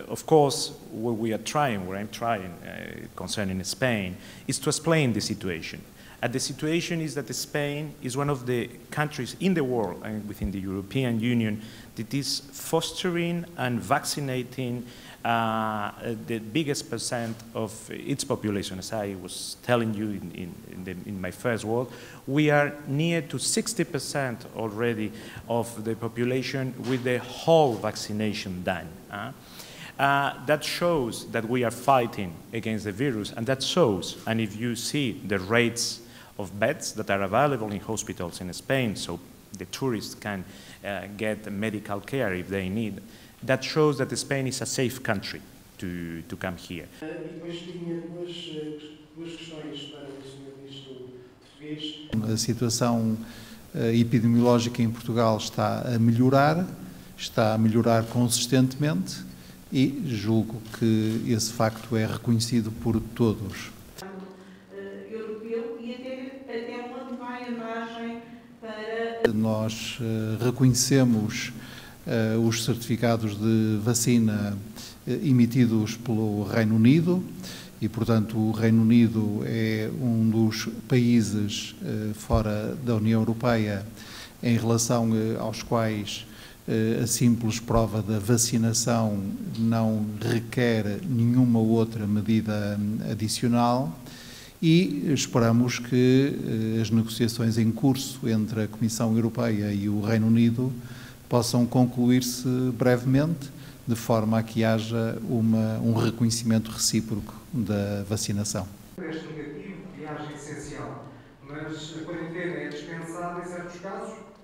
of course, what I'm trying concerning Spain, is to explain the situation. And the situation is that Spain is one of the countries in the world and within the European Union that is fostering and vaccinating the biggest percent of its population. As I was telling you in my first word, we are near to 60% already of the population with the whole vaccination done. That shows that we are fighting against the virus, and that shows, and if you see the rates of beds that are available in hospitals in Spain, so the tourists can get medical care if they need, that shows that Spain is a safe country to come here. E depois tinha duas questões para o Sr. Ministro português. A situação epidemiológica em Portugal está a melhorar consistentemente e julgo que esse facto é reconhecido por todos. Europeu e até onde vai a margem para... Nós reconhecemos os certificados de vacina emitidos pelo Reino Unido e, portanto, o Reino Unido é um dos países fora da União Europeia em relação aos quais a simples prova da vacinação não requer nenhuma outra medida adicional e esperamos que as negociações em curso entre a Comissão Europeia e o Reino Unido possam concluir-se brevemente, de forma a que haja um reconhecimento recíproco da vacinação. Teste negativo, viagem essencial, mas a quarentena é dispensável em certos casos?